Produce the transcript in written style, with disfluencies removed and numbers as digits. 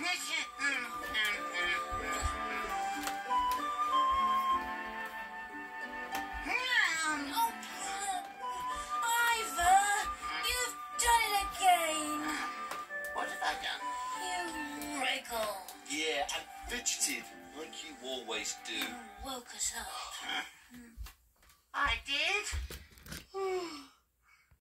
Ivor, you've done it again. What have I done? You wriggled. Yeah, I fidgeted, like you always do. You woke us up. I did?